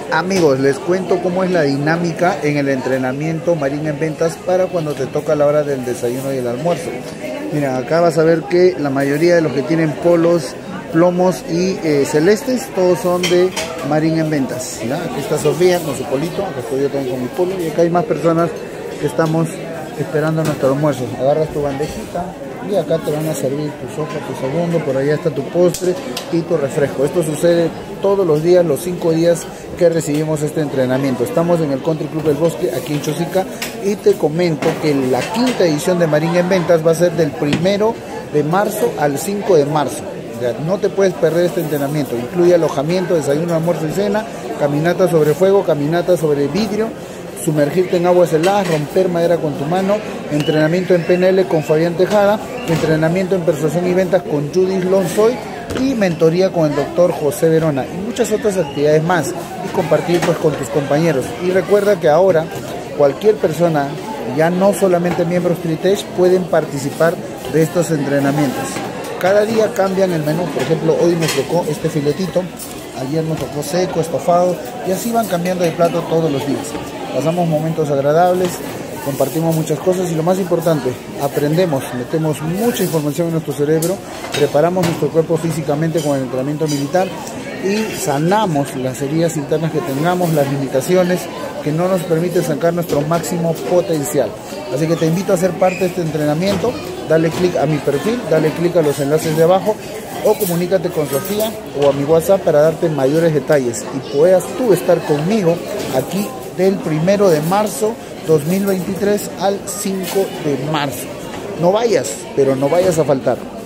Amigos, les cuento cómo es la dinámica en el entrenamiento Marín en Ventas para cuando te toca la hora del desayuno y el almuerzo. Mira, acá vas a ver que la mayoría de los que tienen polos, plomos y celestes, todos son de Marín en Ventas, ¿ya? Aquí está Sofía con su polito, acá estoy yo también con mi polo, y acá hay más personas que estamos esperando nuestro almuerzo. Agarras tu bandejita y acá te van a servir tu sopa, tu segundo, por allá está tu postre y tu refresco. Esto sucede todos los días, los 5 días que recibimos este entrenamiento. Estamos en el Country Club del Bosque, aquí en Chosica, y te comento que la 5ª edición de Marín en Ventas va a ser del 1 de marzo al 5 de marzo. Ya, no te puedes perder este entrenamiento. Incluye alojamiento, desayuno, almuerzo y cena, caminata sobre fuego, caminata sobre vidrio, sumergirte en aguas heladas, romper madera con tu mano, entrenamiento en PNL con Fabián Tejada, entrenamiento en persuasión y ventas con Judith Lonsoy y mentoría con el doctor José Verona y muchas otras actividades más, y compartir pues con tus compañeros. Y recuerda que ahora cualquier persona, ya no solamente miembros Tritech, pueden participar de estos entrenamientos. Cada día cambian el menú. Por ejemplo, hoy nos tocó este filetito, ayer nos tocó seco, estofado, y así van cambiando de plato todos los días. Pasamos momentos agradables, compartimos muchas cosas y lo más importante, aprendemos, metemos mucha información en nuestro cerebro, preparamos nuestro cuerpo físicamente con el entrenamiento militar y sanamos las heridas internas que tengamos, las limitaciones que no nos permiten sacar nuestro máximo potencial. Así que te invito a ser parte de este entrenamiento. Dale clic a mi perfil, dale clic a los enlaces de abajo o comunícate con Sofía o a mi WhatsApp para darte mayores detalles y puedas tú estar conmigo aquí del 1 de marzo 2023 al 5 de marzo. No vayas, pero no vayas a faltar.